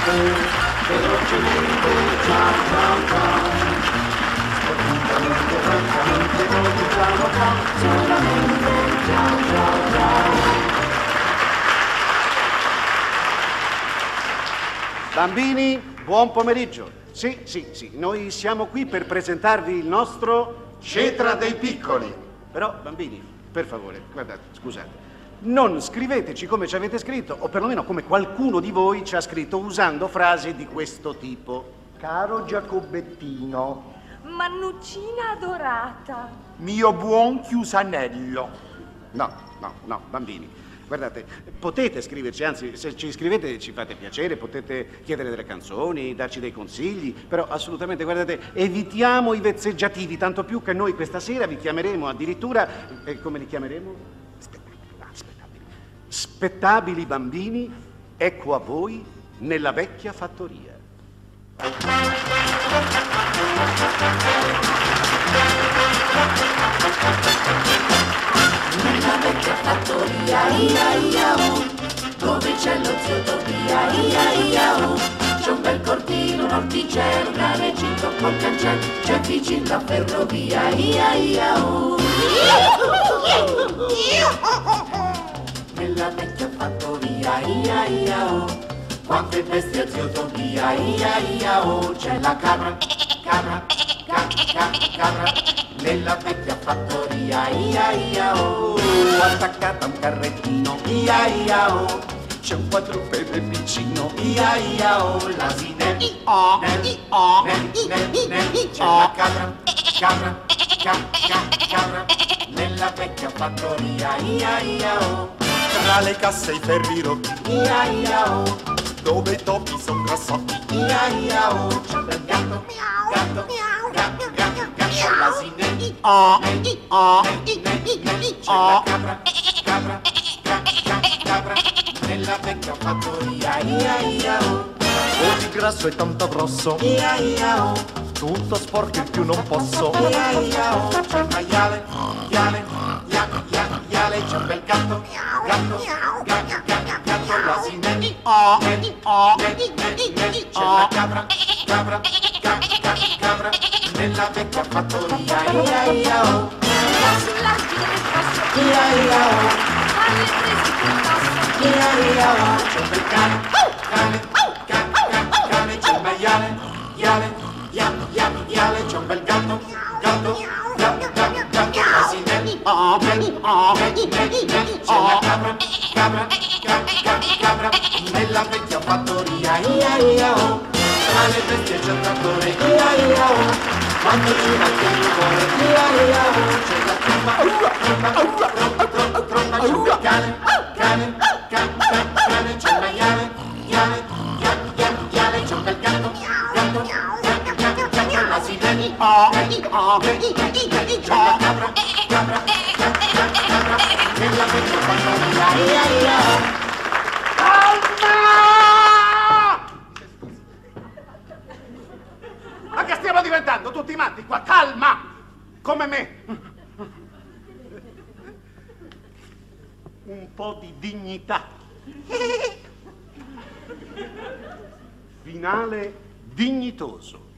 velocemente, ciao ciao ciao. Francamente noi diciamo ciao, solamente ciao ciao ciao. Bambini, buon pomeriggio. Sì, noi siamo qui per presentarvi il nostro Cetra dei piccoli. Però, bambini, per favore, guardate, scusate, non scriveteci come ci avete scritto, o perlomeno come qualcuno di voi ci ha scritto, usando frasi di questo tipo. Caro Giacobettino, Mannuccina adorata. mio buon chiusanello. No, bambini, guardate, potete scriverci, anzi, se ci scrivete ci fate piacere, potete chiedere delle canzoni, darci dei consigli, però assolutamente, guardate, evitiamo i vezzeggiativi, tanto più che noi questa sera vi chiameremo addirittura, come li chiameremo? Spettabili bambini, ecco a voi nella vecchia fattoria. Nella vecchia fattoria, ia ia oh, dove c'è lo zio Tobia, ia ia oh, c'è un bel cortile, un orticello, un gran recinto col cancello, c'è vicino la ferrovia, ia ia oh. Nella vecchia fattoria, ia ia oh, quante bestie zio Tobia, ia ia oh, c'è la cabra, nella vecchia fattoria, ia ia oh, attaccata a un carrettino, ia ia oh, c'è un quadrupede vicino, ia ia oh, l'asine, c'è la cabra, nella vecchia fattoria, ia ia oh, Tra le casse i ferri rotti, ia ia oh, dove i topi son grassotti. ia ia oh, c'è un bel gatto, l'asine, c'è la cabra, nella vecchia fattoria, ia ia oh, Oggi grasso e tanto grosso, ia ia oh, tutto sporco il più non posso. ia ia oh, c'è il maiale, iale, c'è un bel gatto, l'asine, c'è la cabra, nella vecchia fattoria, ia ia oh, Sull'argine del passo, ia ia oh, alle prese più basso. ia ia oh, c'è un bel cane, c'è il maiale, iale, c'è un bel gatto, l'asine, c'è la cabra, nella vecchia fattoria, ia ia oh, tra le bestie c'è un trattore, ia ia oh, quando gira il cuore, ia ia oh, c'è la tromba, c'è un bel cane, c'è il maiale, iale, c'è un bel gatto, l'asine, c'è la cabra, nella vecchia fattoria, ia ia oh. Ma che stiamo diventando tutti matti qua? Calma! Come me! Un po' di dignità. Finale dignitoso.